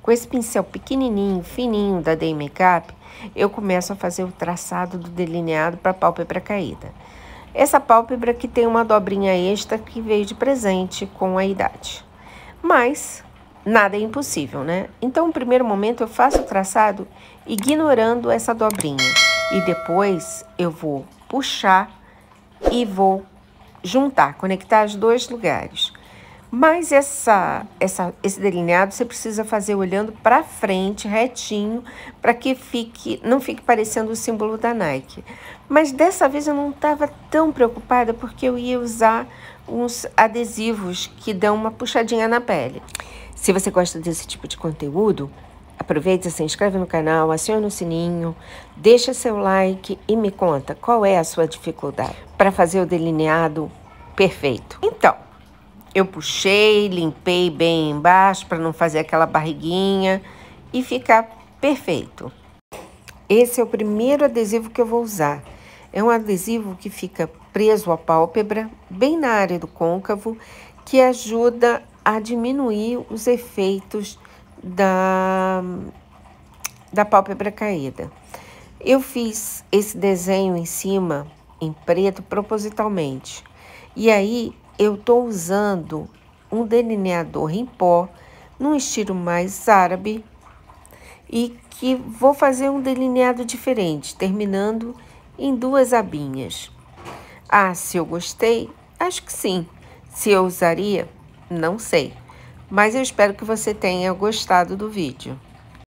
Com esse pincel pequenininho, fininho da Day Makeup, eu começo a fazer o traçado do delineado para a pálpebra caída. Essa pálpebra que tem uma dobrinha extra que veio de presente com a idade. Mas nada é impossível, né? Então, no primeiro momento, eu faço o traçado ignorando essa dobrinha. E depois eu vou puxar e vou juntar, conectar os dois lugares. Mas esse delineado você precisa fazer olhando para frente, retinho, para que não fique parecendo o símbolo da Nike. Mas dessa vez eu não estava tão preocupada porque eu ia usar uns adesivos que dão uma puxadinha na pele. Se você gosta desse tipo de conteúdo, aproveita, se inscreve no canal, aciona o sininho, deixa seu like e me conta qual é a sua dificuldade para fazer o delineado perfeito. Então, eu puxei, limpei bem embaixo para não fazer aquela barriguinha e ficar perfeito. Esse é o primeiro adesivo que eu vou usar. É um adesivo que fica preso à pálpebra, bem na área do côncavo, que ajuda a diminuir os efeitos da pálpebra caída. Eu fiz esse desenho em cima, em preto, propositalmente. E aí, eu estou usando um delineador em pó, num estilo mais árabe, e que vou fazer um delineado diferente, terminando em 2 abinhas. Ah, se eu gostei? Acho que sim. Se eu usaria? Não sei. Mas eu espero que você tenha gostado do vídeo.